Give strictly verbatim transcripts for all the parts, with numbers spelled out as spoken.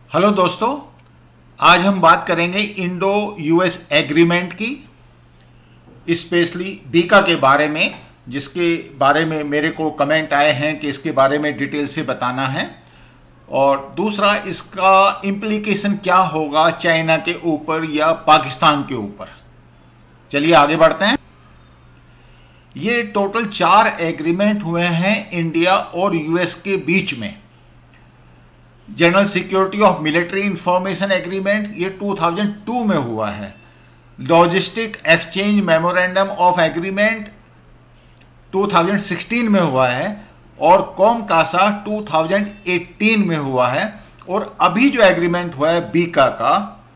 Hello दोस्तों, आज हम बात करेंगे इंडो यूएस एग्रीमेंट की, स्पेशली बीका के बारे में, जिसके बारे में मेरे को कमेंट आए हैं कि इसके बारे में डिटेल से बताना है। और दूसरा, इसका इम्प्लीकेशन क्या होगा चाइना के ऊपर या पाकिस्तान के ऊपर। चलिए आगे बढ़ते हैं। ये टोटल चार एग्रीमेंट हुए हैं इंडिया और यूएस के बीच में। General security of military information agreement ये दो हज़ार दो में हुआ है। Logistic exchange memorandum of agreement दो हज़ार सोलह में हुआ है और कॉमकासा दो हज़ार अठारह में हुआ है। और अभी जो एग्रीमेंट हुआ है बीका का,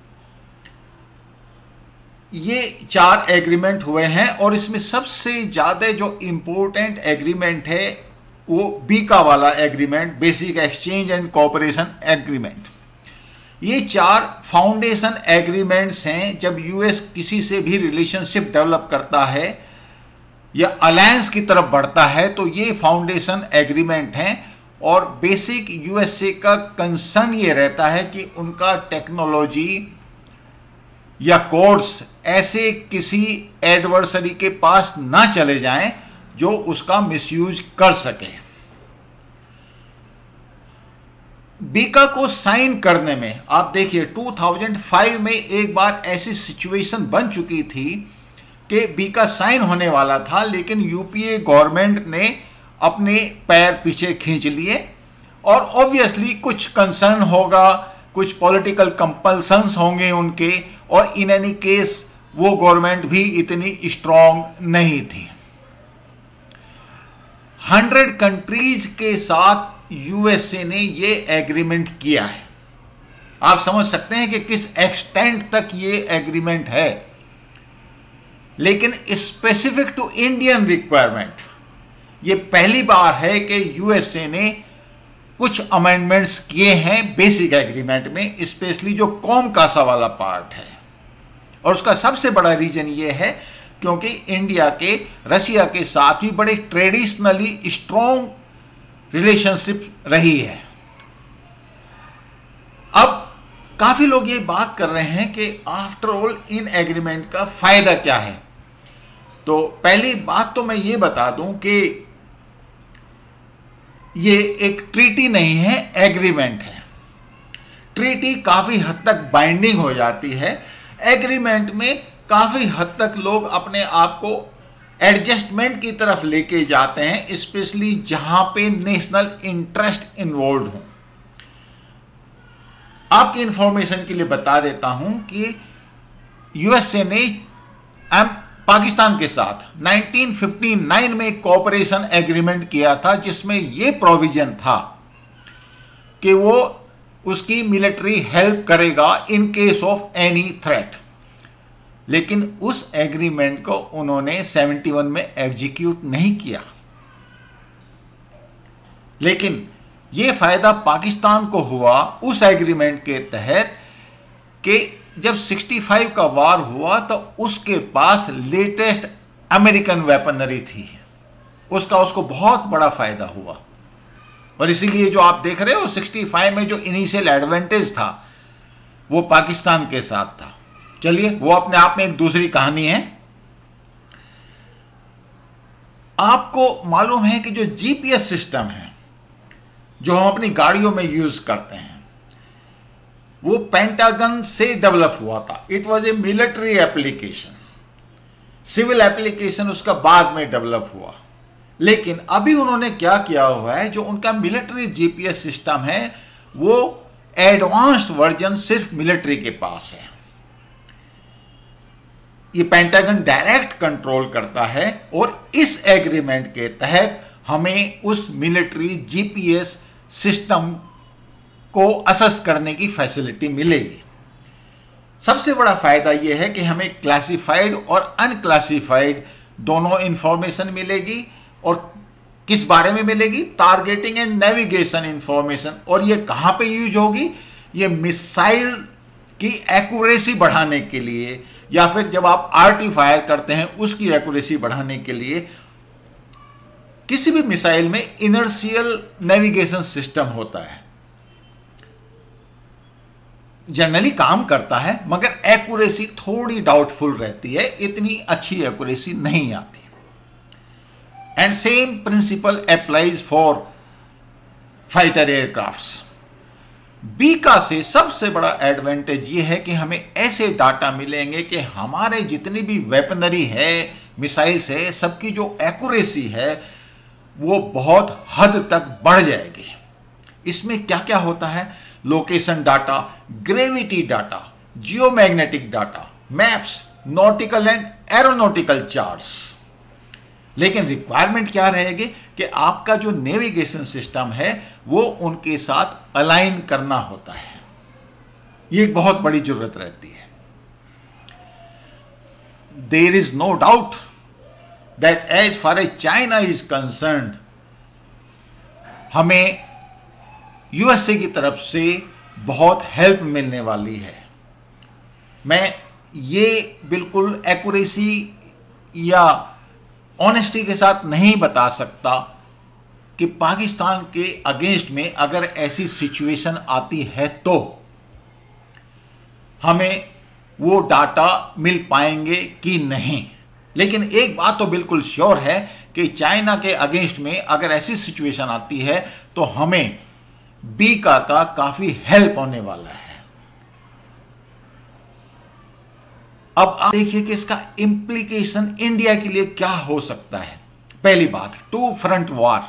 ये चार एग्रीमेंट हुए हैं और इसमें सबसे ज्यादा जो इंपॉर्टेंट एग्रीमेंट है वो बीका वाला agreement, basic exchange and cooperation agreement. ये चार फाउंडेशन एग्रीमेंट्स हैं। जब यूएस किसी से भी रिलेशनशिप डेवलप करता है या अलायंस की तरफ बढ़ता है तो ये फाउंडेशन एग्रीमेंट हैं। और बेसिक यूएसए का कंसर्न ये रहता है कि उनका टेक्नोलॉजी या कोड्स ऐसे किसी एडवर्सरी के पास ना चले जाएं जो उसका मिसयूज कर सके। बीका को साइन करने में आप देखिए दो हज़ार पाँच में एक बार ऐसी सिचुएशन बन चुकी थी कि बीका साइन होने वाला था, लेकिन यूपीए गवर्नमेंट ने अपने पैर पीछे खींच लिए। और ऑब्वियसली कुछ कंसर्न होगा, कुछ पॉलिटिकल कंपल्सन्स होंगे उनके, और इन एनी केस वो गवर्नमेंट भी इतनी स्ट्रांग नहीं थी। हंड्रेड कंट्रीज के साथ यूएसए ने ये एग्रीमेंट किया है। आप समझ सकते हैं कि किस एक्सटेंट तक ये एग्रीमेंट है। लेकिन स्पेसिफिक टू इंडियन रिक्वायरमेंट ये पहली बार है कि यूएसए ने कुछ अमेंडमेंट्स किए हैं बेसिक एग्रीमेंट में, स्पेशली जो कॉमकासा वाला पार्ट है। और उसका सबसे बड़ा रीजन ये है क्योंकि इंडिया के रशिया के साथ भी बड़े ट्रेडिशनली स्ट्रॉन्ग रिलेशनशिप रही है। अब काफी लोग ये बात कर रहे हैं कि आफ्टर ऑल इन एग्रीमेंट का फायदा क्या है। तो पहली बात तो मैं ये बता दूं कि ये एक ट्रीटी नहीं है, एग्रीमेंट है। ट्रीटी काफी हद तक बाइंडिंग हो जाती है। एग्रीमेंट में काफी हद तक लोग अपने आप को एडजस्टमेंट की तरफ लेके जाते हैं, स्पेशली जहां पे नेशनल इंटरेस्ट इन्वॉल्व हो। आपकी इंफॉर्मेशन के लिए बता देता हूं कि यूएसए ने पाकिस्तान के साथ उन्नीस सौ उनसठ में एक कोऑपरेशन एग्रीमेंट किया था, जिसमें यह प्रोविजन था कि वो उसकी मिलिट्री हेल्प करेगा in case of any threat. लेकिन उस एग्रीमेंट को उन्होंने इकहत्तर में एग्जीक्यूट नहीं किया। लेकिन यह फायदा पाकिस्तान को हुआ उस एग्रीमेंट के तहत कि जब पैंसठ का वार हुआ तो उसके पास लेटेस्ट अमेरिकन वेपनरी थी। उसका उसको बहुत बड़ा फायदा हुआ। और इसीलिए जो आप देख रहे हो पैंसठ में जो इनिशियल एडवांटेज था वो पाकिस्तान के साथ था। चलिए, वो अपने आप में एक दूसरी कहानी है। आपको मालूम है कि जो जीपीएस सिस्टम है जो हम अपनी गाड़ियों में यूज करते हैं वो पेंटागन से डेवलप हुआ था। It was a military application. Civil application उसका बाद में डेवलप हुआ। लेकिन अभी उन्होंने क्या किया हुआ है, जो उनका मिलिट्री जीपीएस सिस्टम है वो एडवांस्ड वर्जन सिर्फ मिलिट्री के पास है। ये पेंटागन डायरेक्ट कंट्रोल करता है और इस एग्रीमेंट के तहत हमें उस मिलिट्री जीपीएस सिस्टम को असेस करने की फैसिलिटी मिलेगी। सबसे बड़ा फायदा यह है कि हमें क्लासिफाइड और अनक्लासिफाइड दोनों इंफॉर्मेशन मिलेगी। और किस बारे में मिलेगी? Targeting and navigation information. और ये कहां पे यूज होगी? ये मिसाइल की एक्यूरेसी बढ़ाने के लिए, या फिर जब आप आरटी फायर करते हैं उसकी एक्यूरेसी बढ़ाने के लिए। किसी भी मिसाइल में इनर्शियल नेविगेशन सिस्टम होता है। जनरली काम करता है, मगर एक्यूरेसी थोड़ी डाउटफुल रहती है, इतनी अच्छी एक्यूरेसी नहीं आती। And same principle applies for fighter aircrafts. BECA से सबसे बड़ा एडवांटेज ये है कि हमें ऐसे डाटा मिलेंगे कि हमारे जितनी भी वेपनरी है, मिसाइल्स है, सबकी जो एक्यूरेसी है वो बहुत हद तक बढ़ जाएगी। इसमें क्या क्या होता है? Location data, gravity data, geomagnetic data, maps, nautical and aeronautical charts. लेकिन रिक्वायरमेंट क्या रहेगी कि आपका जो नेविगेशन सिस्टम है वो उनके साथ अलाइन करना होता है। ये एक बहुत बड़ी जरूरत रहती है। There is no doubt that as far as China is concerned, हमें यूएसए की तरफ से बहुत हेल्प मिलने वाली है। मैं ये बिल्कुल एक्यूरेसी या ऑनेस्टी के साथ नहीं बता सकता कि पाकिस्तान के अगेंस्ट में अगर ऐसी सिचुएशन आती है तो हमें वो डाटा मिल पाएंगे कि नहीं। लेकिन एक बात तो बिल्कुल श्योर है कि चाइना के अगेंस्ट में अगर ऐसी सिचुएशन आती है तो हमें बीका का काफी हेल्प होने वाला है। अब आप देखिए कि इसका इंप्लीकेशन इंडिया के लिए क्या हो सकता है। पहली बात, टू फ्रंट वॉर।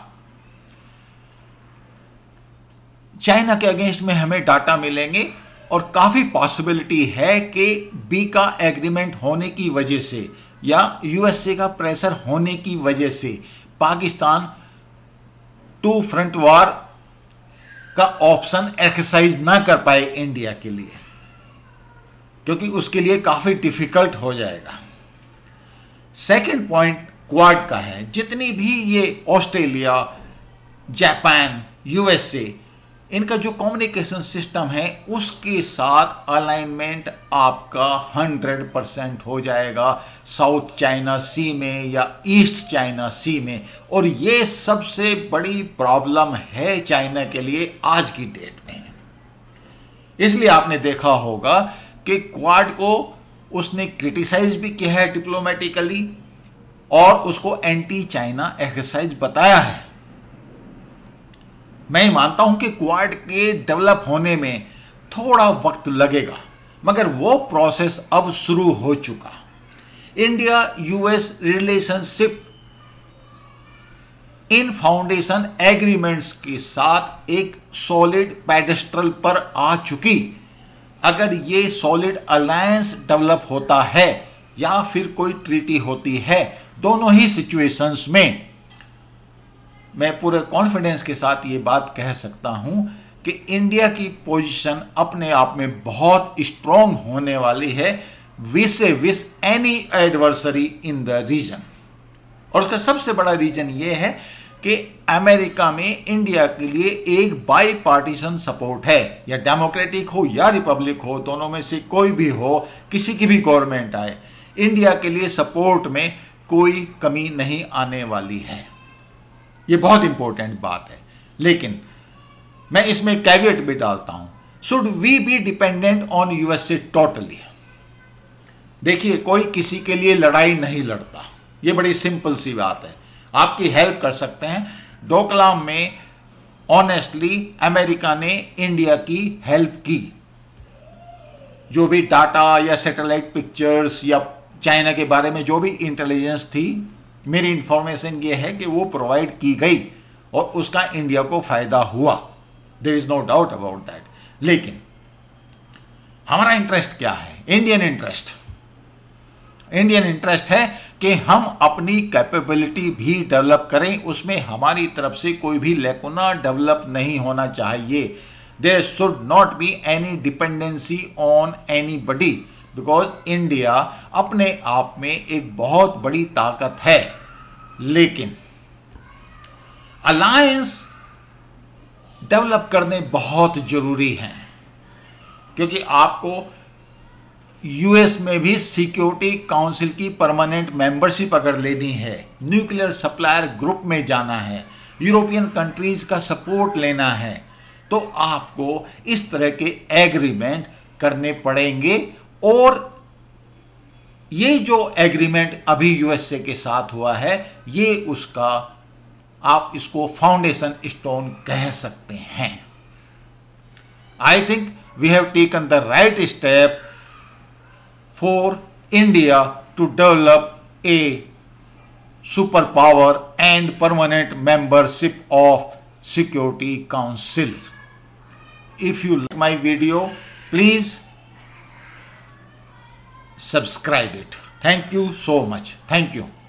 चाइना के अगेंस्ट में हमें डाटा मिलेंगे और काफी पॉसिबिलिटी है कि बीका एग्रीमेंट होने की वजह से या यूएसए का प्रेशर होने की वजह से पाकिस्तान टू फ्रंट वॉर का ऑप्शन एक्सरसाइज ना कर पाए इंडिया के लिए, क्योंकि उसके लिए काफी डिफिकल्ट हो जाएगा। सेकंड पॉइंट क्वाड का है। जितनी भी ये ऑस्ट्रेलिया, जापान, यूएसए, इनका जो कम्युनिकेशन सिस्टम है उसके साथ अलाइनमेंट आपका हंड्रेड परसेंट हो जाएगा साउथ चाइना सी में या ईस्ट चाइना सी में। और ये सबसे बड़ी प्रॉब्लम है चाइना के लिए आज की डेट में। इसलिए आपने देखा होगा कि क्वाड को उसने क्रिटिसाइज भी किया है डिप्लोमेटिकली और उसको एंटी चाइना एक्सरसाइज बताया है। मैं मानता हूं कि क्वाड के डेवलप होने में थोड़ा वक्त लगेगा, मगर वो प्रोसेस अब शुरू हो चुका। India US relationship in foundation agreements के साथ एक सॉलिड पेडेस्ट्रल पर आ चुकी। अगर ये सॉलिड अलायंस डेवलप होता है या फिर कोई ट्रीटी होती है, दोनों ही सिचुएशंस में मैं पूरे कॉन्फिडेंस के साथ ये बात कह सकता हूं कि इंडिया की पोजीशन अपने आप में बहुत स्ट्रांग होने वाली है vis-a-vis any adversary in the region. और उसका सबसे बड़ा रीजन ये है कि अमेरिका में इंडिया के लिए एक बाई पार्टीशन सपोर्ट है, या डेमोक्रेटिक हो या रिपब्लिक हो, दोनों में से कोई भी हो, किसी की भी गवर्नमेंट आए, इंडिया के लिए सपोर्ट में कोई कमी नहीं आने वाली है। ये बहुत इंपॉर्टेंट बात है। लेकिन मैं इसमें कैविएट भी डालता हूं, should we be dependent on USA totally. देखिए, कोई किसी के लिए लड़ाई नहीं लड़ता, ये बड़ी सिंपल सी बात है। आपकी हेल्प कर सकते हैं। डोकलाम में ऑनेस्टली अमेरिका ने इंडिया की हेल्प की। जो भी डाटा या सैटेलाइट पिक्चर्स या चाइना के बारे में जो भी इंटेलिजेंस थी, मेरी इंफॉर्मेशन ये है कि वो प्रोवाइड की गई और उसका इंडिया को फायदा हुआ। There is no doubt about that. लेकिन हमारा इंटरेस्ट क्या है? Indian interest. इंडियन इंटरेस्ट है कि हम अपनी कैपेबिलिटी भी डेवलप करें, उसमें हमारी तरफ से कोई भी लैकुना डेवलप नहीं होना चाहिए। There should not be any dependency on anybody, because India अपने आप में एक बहुत बड़ी ताकत है। लेकिन अलायंस डेवलप करने बहुत जरूरी हैं, क्योंकि आपको यूएस में भी सिक्योरिटी काउंसिल की परमानेंट मेंबरशिप अगर लेनी है, न्यूक्लियर सप्लायर ग्रुप में जाना है, यूरोपियन कंट्रीज का सपोर्ट लेना है, तो आपको इस तरह के एग्रीमेंट करने पड़ेंगे। और ये जो एग्रीमेंट अभी यूएसए के साथ हुआ है, ये उसका, आप इसको फाउंडेशन स्टोन कह सकते हैं। I think we have taken the right step for India to develop a super power and permanent membership of Security Council. If you like my video, please subscribe it. Thank you so much. Thank you.